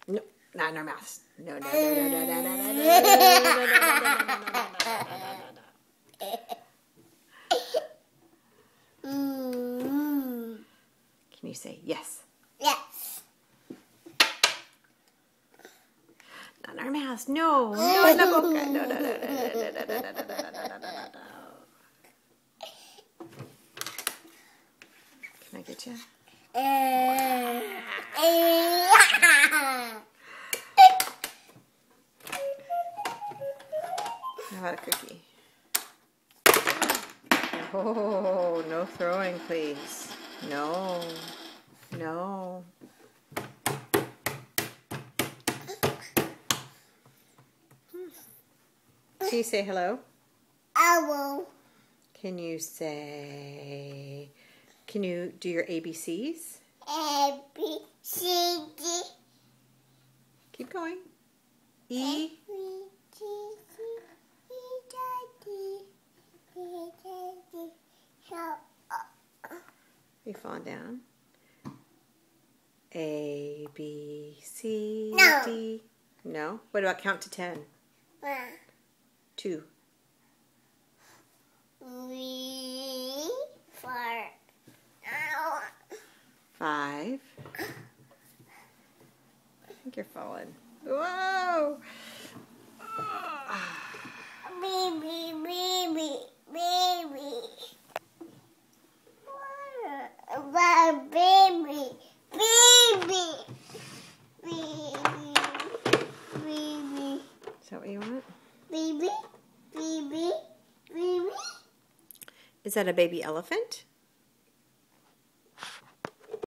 No, not in our mouths. No, no, no, no, no, no, no, no, no. Can you say yes? Yes. Not in our mouths. No, no, in the boca. No, no, no, no, no, no, no, no, no, no, no. Can I get you? How about a cookie? Oh, no throwing, please. No. No. Can you say hello? Owl. Can you say... Can you do your ABCs? A, B, C, D. Keep going. E. You falling down. A, B, C, No. D. No? What about count to 10? 1, 2. 3, 4, 5. I think you're falling. Whoa! baby, baby, baby. Baby, baby, baby, baby. Is that what you want? Baby, baby, baby. Is that a baby elephant?